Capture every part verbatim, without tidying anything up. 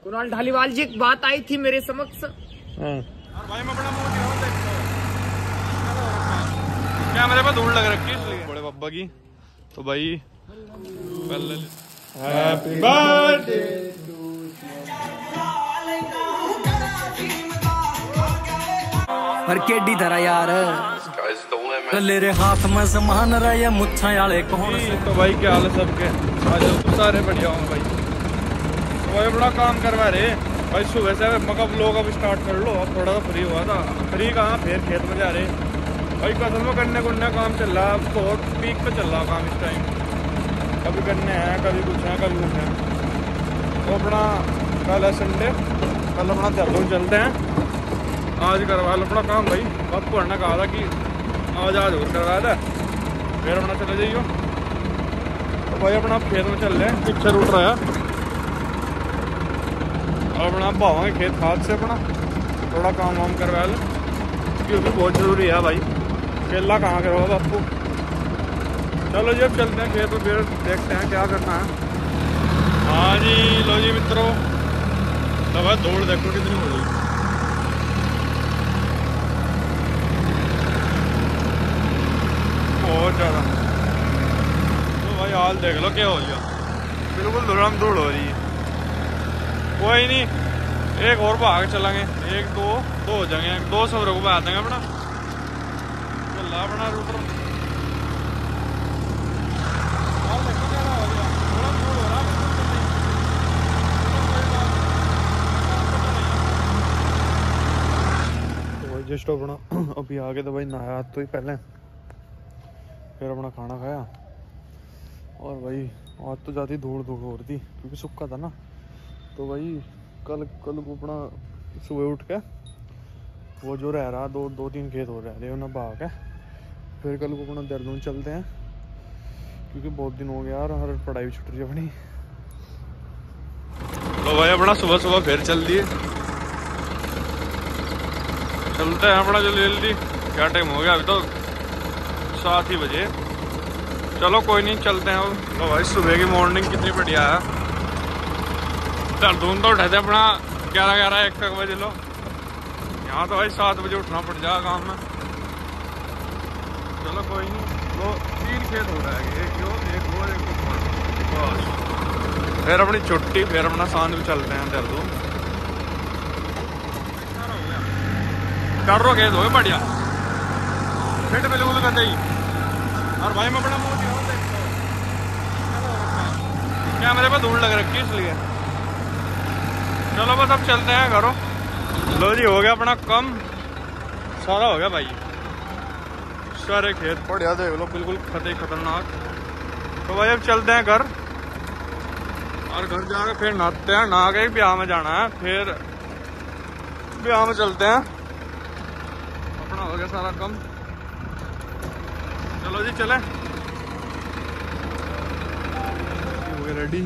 कुणाल ढालीवाल जी एक बात आई थी मेरे समक्ष। भाई मैं बड़ा मोटी हूं, क्या मेरे पे धूल लग रखी है इसलिए बड़े पापा की। तो भाई पहले हैप्पी बर्थडे पर केडी धरा यार ले रे हाथ में समान रहे मुच्छा वाले कौन से। तो भाई क्या हाल है सबके? आज तो सारे बढ़िया होंगे भाई। तो भाई बड़ा काम करवा रहे भाई, सुबह से मका लोग अब स्टार्ट कर लो। अब थोड़ा सा फ्री हुआ था, फ्री कहाँ फिर खेत में जा रहे भाई। कसम में करने कुन्ने काम चल रहा है, बहुत पीक पे चल रहा काम इस टाइम। कभी करने हैं, कभी कुछ है, कभी कुछ है। तो अपना कल है संडे, कल अपना देहरादून चलते हैं। आज करवा लो अपना काम भाई। आपको ने कहा था कि आज आज और करवाया था, फिर अपना चले जाइयो। तो भाई अपना खेत में चल रहे हैं, पिक्चर उठ रहा है और अपना भावांगे खेत खाद से अपना थोड़ा काम वाम करवा ले, क्योंकि बहुत ज़रूरी है भाई। केला कहाँ करवा बापू। चलो जी अब चलते हैं खेत में, फिर देखते हैं क्या करना है। हाँ जी लो जी मित्रों, तो भाई दौड़ देखो कितनी हो गई। बहुत ज़्यादा। तो भाई हाल देख लो क्या हो गया, बिल्कुल धुरम धूड़ हो रही है। कोई नहीं, एक और भाग चलेंगे, एक दो दो हो जाएंगे, दो सौ रुपये आ देंगे अपना। चल अपना रूटर तो जस्ट अपना अभी आगे तो भाई नहाया तो ही पहले, फिर अपना खाना खाया। और भाई आज तो ज़्यादा धूड़ धूड़ हो रही थी क्योंकि सूखा था ना। तो भाई कल कल को अपना सुबह उठ के वो जो रह रहा दो दो तीन खेत हो रहे थे उन्हें बहा के फिर कल को अपना देहरादून चलते हैं, क्योंकि बहुत दिन हो गया यार, हर पढ़ाई भी छुट रही है अपनी। तो भाई अपना सुबह सुबह फिर चल दिए, चलते हैं अपना जल्दी जल्दी। क्या टाइम हो गया? अभी तो सात ही बजे। चलो कोई नहीं, चलते हैं। तो भाई सुबह की मॉर्निंग कितनी बढ़िया है। देहरादून तो उठे थे अपना ग्यारह ग्यारह एक एक बजे। लो यहाँ तो भाई सात बजे उठना पड़ जाएगा काम में। चलो कोई नहीं, वो तीन खेत हो रहा है, एक यो एक वो एक बस। फिर अपनी छुट्टी, फिर अपना सांझ में चलते हैं देहरादून। कर रो खेत हो बढ़िया, फिट बिल्कुल कर ही। और भाई मैं बड़ा मोटी हूं, क्या मेरे पे धूल लग रखी है इसलिए। चलो बस अब चलते हैं घरों। लो जी हो गया अपना कम सारा हो गया भाई, सारे खेत बढ़िया देख लो, बिल्कुल खतरे खतरनाक। तो भाई अब चलते हैं घर, और घर जाकर फिर नहाते हैं, नहा के ब्याह में जाना है। फिर ब्याह में चलते हैं, अपना हो गया सारा कम। चलो जी चले, हो गया रेडी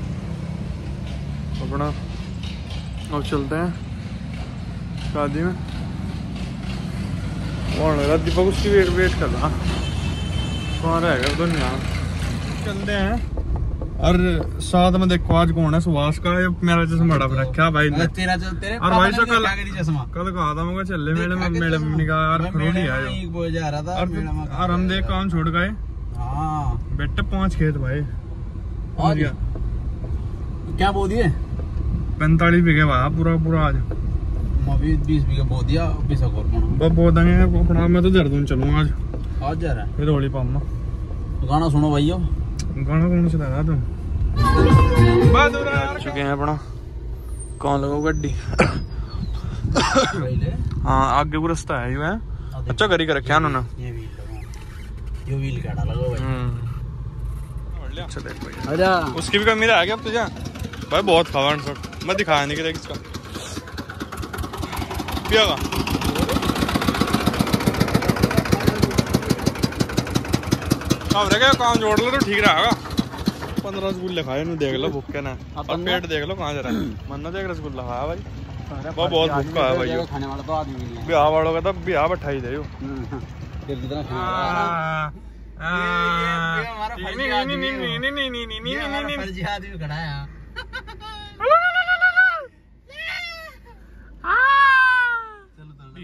अपना। अब चलते हैं शादी में। कौन लगा दीपक, उसकी वेट वेट कर रहा, कौन रहेगा दुनिया। चलते हैं। और साथ में देखो आज कौन है, सुभाष का मेरा चश्मा बड़ा रखा भाई ने। तेरा तेरे और भाई से कल कल कहा था मुझे चले मेले में, मेले में निकाह यार खरोड़ी आया जा रहा था। और हम देख काम छोड़ गए। हाँ बेटे पांच खेत भाई, और क्या बो दिए? पैंतालीस बीघे भाई पूरा पूरा आज। बीस बीघे बो दिया, बीस और बो देंगे अपना। मैं तो देहरादून चलूंगा आज। आज जा रहा है फिर होली पाऊंगा। गाना सुनो भाइयों। गाना कौन सा लगा तुम? चुके हैं अपना, कौन लगाओ गड्डी। हाँ आगे को रास्ता है यू है, अच्छा करी कर रखा उन्होंने। ये व्हील काटा लगा भाई। चले आजा, उसकी भी कमी रह गया अब तुझे भाई। बहुत खावा सब मैं दिखाया नहीं कि देख इसका पियागा। अब रह गया काम जोड़ लो तो ठीक रहेगा। पंद्रह रसगुल्ले खाए ना, देख लो भूखे ना। और पेट देख लो कहाँ जा रहा है। मन ना देख रसगुल्ला खाया भाई, वो बहुत भूखा है भाई। खाने वाला तो आदमी नहीं है। ब्याह वालों का तो ब्याह बैठाई दे।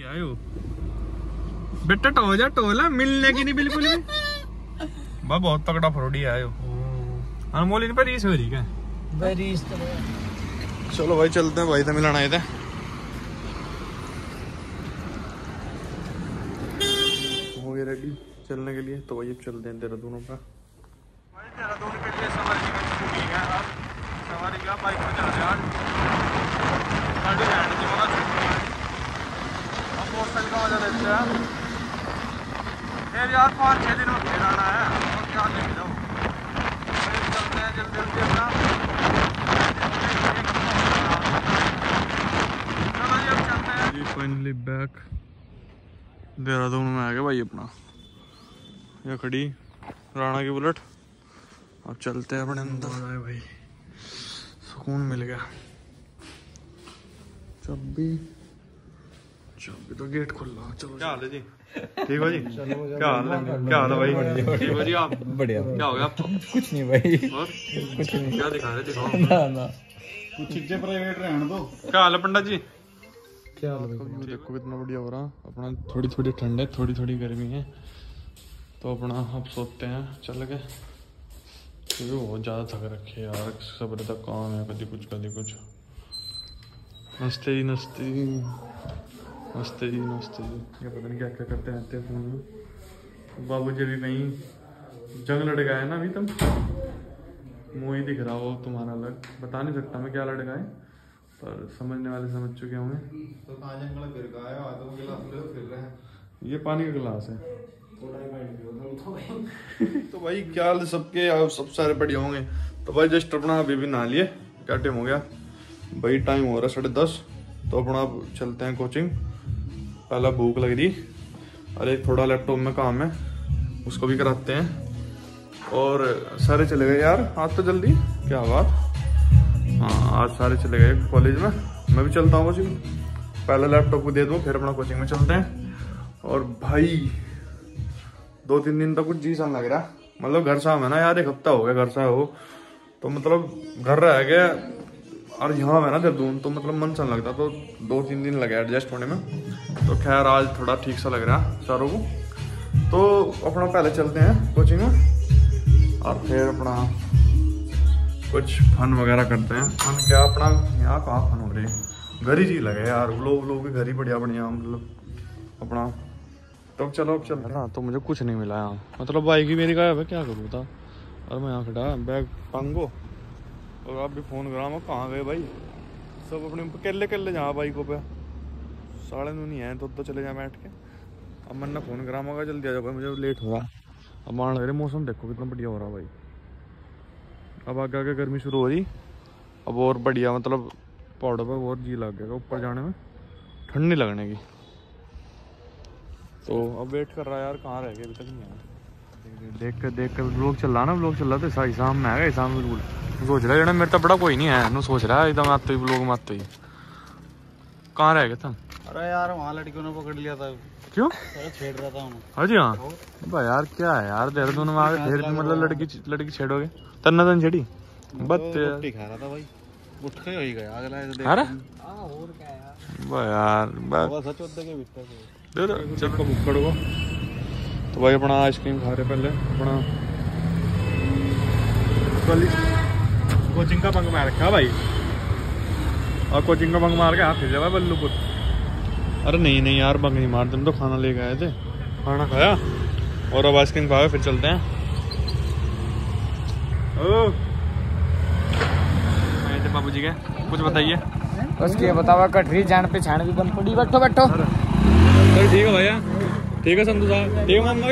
आयो बेटा टो जा टोला मिलने की नहीं बिल्कुल भी बा बहुत तगड़ा फ्रॉडी आयो अनमोल इन पर रीस हो रही क्या बरीस तो चलो भाई चलते हैं भाई तो मिलाना आए थे हो गए रेडी चलने के लिए तो भाई अब चलते हैं देहरादून का भाई देहरादून के लिए सवारी का छुट्टी है अब सवारी का बाइक पे जा रहे हैं आज गाड़ी हैंड की वाला छुट्टी है अब मोटरसाइकिल का वजह देते हैं फिर यार पाँच छः दिन में फिर आना है और क्या लेके जाओ चलते हैं जल्दी जल्दी अपना जी फाइनली बैक देहरादून में आ गया भाई अपना ये खड़ी राणा की बुलेट अब चलते हैं अपने अंदर आए भाई सुकून मिल गया चाबी चाबी तो गेट खुल रहा चलो क्या हाल है जी ठीक हो जी क्या हाल है क्या हाल है भाई ठीक हो जी आप बढ़िया क्या हो गया आपको कुछ नहीं भाई और कुछ नहीं क्या दिखा रहे दिखाओ ना ना कुछ चीजें प्राइवेट रहने दो क्या हाल है पंडित जी क्या हाल है देखो कितना बढ़िया हो रहा अपना थोड़ी थोड़ी ठंड है थोड़ी थोड़ी गर्मी है तो अपना अब सोते हैं चल गए क्योंकि बहुत ज़्यादा थक रखे यार सब्र तक काम है कभी कुछ कभी कुछ नस्ते ही नस्ते ही नस्ते ही नस्ते ही ये पता नहीं क्या क्या करते रहते हैं फोन में बाबू जी भी कहीं जंग लड़ गए ना अभी तुम मुँह ही दिख रहा हो तुम्हारा अलग बता नहीं सकता मैं क्या लड़ गए पर समझने वाले समझ चुके होंगे तो कहाँ जंगल फिर गया है आधो गिलास ले फिर रहे हैं ये पानी का गिलास है तो भाई क्या हाल सबके सब सारे बढ़िया होंगे तो भाई जस्ट अपना अभी भी नहा लिए क्या टाइम हो गया भाई टाइम हो रहा है साढ़े दस तो अपना चलते हैं कोचिंग पहला भूख लग रही और एक थोड़ा लैपटॉप में काम है उसको भी कराते हैं और सारे चले गए यार आज तो जल्दी क्या बात हाँ आज सारे चले गए कॉलेज में मैं भी चलता हूँ कोचिंग पहले लैपटॉप को दे दूँ फिर अपना कोचिंग में चलते हैं और भाई दो तीन दिन तक कुछ जी सा लग रहा मतलब घर सा है ना यार एक हफ्ता हो गया घर सा हो तो मतलब घर रह गया और यहाँ है ना देहरादून तो मतलब मन सा लगता तो दो तीन दिन लगे एडजस्ट होने में तो खैर आज थोड़ा ठीक सा लग रहा सारों को तो अपना पहले चलते हैं कोचिंग में और फिर अपना कुछ फन वगैरह करते हैं फन क्या अपना यहाँ कहाँ फन हो रही घर ही जी लगे यार लोग लोग भी घर ही बढ़िया बढ़िया मतलब अपना तो चलो अब चल रहा तो मुझे कुछ नहीं मिला यहाँ मतलब बाइक ही मेरी गायब है क्या करूँ था और मैं यहाँ खड़ा बैग पंगो और आप भी फ़ोन करा मैं कहाँ गए भाई सब अपने केले केले जहाँ बाइकों पे साढ़े नौ नहीं है तो तो चले जाए बैठ के अब मन ने फ़ोन करा मगा जल्दी आ जाओ भाई मुझे लेट हो रहा अब मान लग रहे मौसम देखो कितना बढ़िया हो रहा भाई अब आगे आगे गर्मी शुरू हो रही अब और बढ़िया मतलब पहाड़ों पर और जी लग गया ऊपर जाने में ठंड नहीं लगने की तो अब वेट कर रहा है यार कहाँ रह गए अभी तक नहीं आया देख कर देख कर लोग चल रहा ना लोग चल रहा तो सही शाम में आएगा शाम बिल्कुल सोच रहा है मेरे तो बड़ा कोई नहीं है नो सोच रहा है एकदम आते ही लोग मारते ही कहाँ रह गए तुम अरे यार वहाँ लड़कियों ने पकड़ लिया था क्यों छेड़ रहा था हाँ जी हाँ भाई यार क्या है यार देहरादून में आगे फिर भी मतलब लड़की लड़की छेड़ोगे तन्ना तन छेड़ी बत खा रहा था भाई उठ के ही गया यार सच होता के चल को बुक करो तो भाई अपना आइसक्रीम खा रहे पहले अपना कोचिंग का बंक मार रखा भाई और कोचिंग का बंक मार के हाथ फिर जावा बल्लूपुर अरे नहीं नहीं यार बंक नहीं मारते हम तो खाना लेके आए थे खाना खाया और अब आइसक्रीम खाओ फिर चलते हैं ओ आए थे बाबू जी के कुछ बताइए उसके बतावा कटरी जान पे छान भी बंद पड़ी बैठो बैठो चल ठीक है भैया ठीक है संधू साहब ठीक है मामा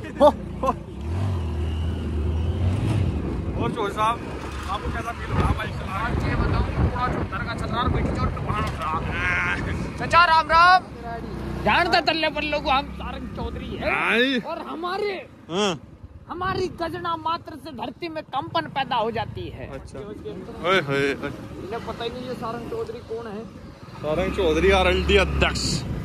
और चोर साहब आपको कैसा फील हो रहा भाई ये बताओ पूरा चौधर का चल रहा है बैठ जोर टुकड़ा रहा चाचा राम राम जानता तल्ले पल्लो को हम सारंग चौधरी है और हमारे हां हमारी गजना मात्र से धरती में कंपन पैदा हो जाती है। अच्छा ओए होए इन्हें पता ही नहीं ये सारंग चौधरी कौन है। सारंग चौधरी आरएलडी अध्यक्ष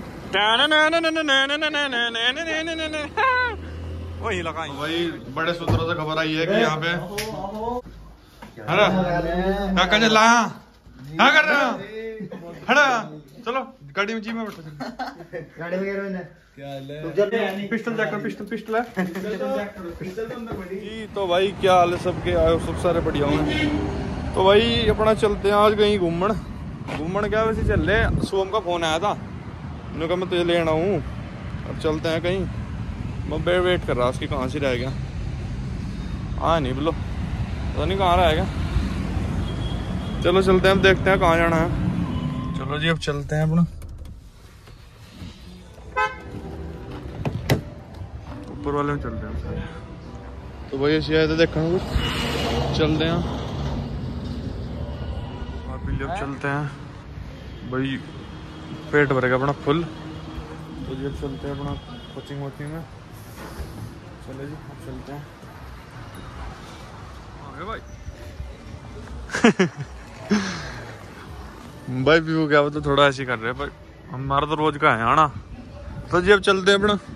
वही लगा भाई बड़े सूत्रों से खबर आई है कि यहाँ पे अरे क्या कर रहा क्या कर रहा चलो गाड़ी में जी में बैठो गाड़ी में गिरो इन्हें क्या हाल है पिस्टल चेक कर पिस्टल पिस्टल है जी। तो भाई क्या हाल है सबके, आयो सब सारे बढ़िया होंगे। तो भाई अपना चलते हैं आज कहीं घूमन घूमन क्या वैसे चल रहे। सोम का फोन आया था, उन्होंने कहा मैं तुझे लेना हूँ, अब चलते हैं कहीं। मैं बेर वेट कर रहा उसकी, कहाँ से रह गया, हाँ नहीं बोलो पता नहीं कहाँ रह गया। चलो चलते हैं, अब देखते हैं कहाँ जाना है। चलो जी अब चलते हैं अपना ऊपर वाले में चलते हैं। तो भाई ऐसी आए थे देखा कुछ, चलते हैं आप भी अब चलते हैं भाई, पेट भरेगा अपना फुल। तो जी अब चलते हैं अपना कोचिंग वोचिंग में। चले जी अब चलते हैं भाई भाई व्यू क्या तो थोड़ा ऐसे कर रहे हैं भाई, हमारा तो रोज का है आना। तो जी अब चलते हैं अपना।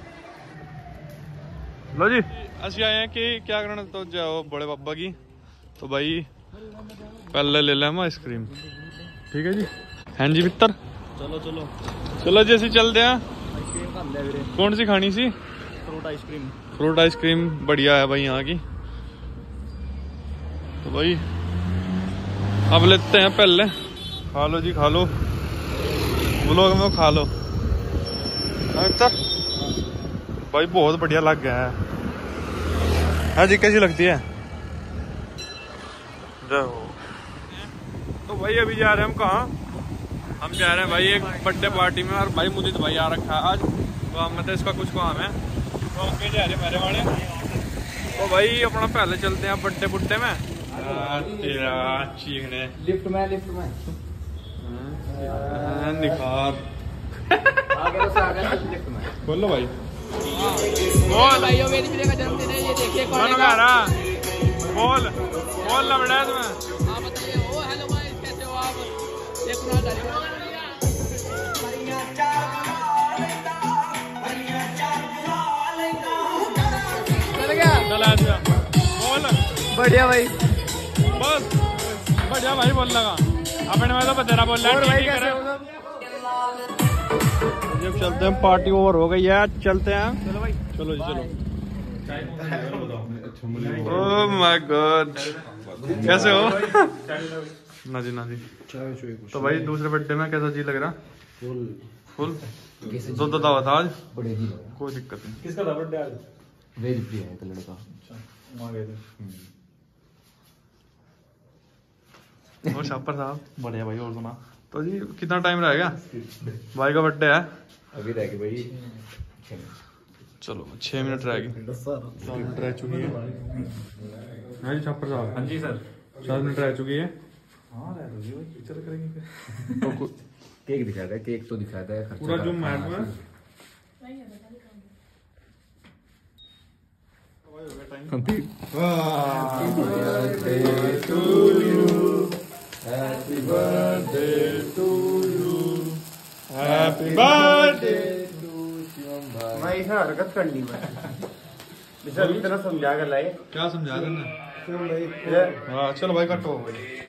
लो जी असि आए हैं कि क्या करना, तो जाओ बड़े पापा की। तो भाई पहले ले लें हम आइसक्रीम, ठीक है जी। हाँ जी मित्र चलो चलो चलो जी असि चलते हैं। आइसक्रीम खा ले वीरे, कौन सी खानी सी? Fruit ice cream. फ्रूट आइसक्रीम बढ़िया है भाई यहाँ की। तो भाई अब लेते हैं, पहले खा लो जी, खा लो व्लॉग में खा लो। मित्र भाई बहुत बढ़िया लग गया है। हाँ जी कैसी लगती है? तो भाई अभी जा रहे हैं हम कहाँ, हम जा रहे हैं भाई एक बर्थडे पार्टी में, और भाई मुझे तो भाई आ रखा है आज, तो हम मतलब इसका कुछ काम है, तो हम जा रहे हैं मेरे वाले। तो भाई अपना पहले चलते हैं बर्थडे बुड्डे में। तेरा चीखने लिफ्ट में लिफ्ट में निखार आगे तो आगे लिफ्ट में बोलो भाई। बोल भाई मेरी बेटे का जन्मदिन है, ये देखिए कौन कौन गा रहा? बोल बोल लबड़ा तुम्हें। आप बताइए। ओ हेलो गाइस, कैसे हो आप? ये पूरा गाड़ी चल गया, चल आ जा बोल। बढ़िया भाई, बस बढ़िया भाई बोल लगा अपने में तो बतेरा बोल रहा है। भाई कैसे हो सब? जब चलते हैं, पार्टी ओवर हो गई है, चलते हैं। चलो भाई चलो जी चलो। ओह माय गॉड कैसे हो? ना जी ना जी। तो भाई दूसरे बर्थडे में कैसा जी लग रहा? फुल फुल दो दो दावत आज, कोई दिक्कत नहीं। किसका था बर्थडे आज? वेरी प्रिय है लड़का। वहाँ गए थे। और शापर साहब बढ़िया भाई, और सुना। तो जी कितना टाइम रह गया? भाई का बर्थडे है अभी रह गए भाई, चलो छह मिनट रह गए, सात मिनट रह चुकी है। हाँ जी छापर साहब। हाँ जी सर। सात मिनट रह चुकी है। हाँ रह रही भाई, चल करेंगे फिर। तो कु- केक दिखाता है, केक तो दिखाता है, खर्चा पूरा जो करता मैट है। में हैप्पी बर्थडे। मैं इसे हरकत करनी मैं इसे इतना समझा कर लाए। क्या समझा देना? क्यों भाई? हाँ चलो भाई कटो भाई।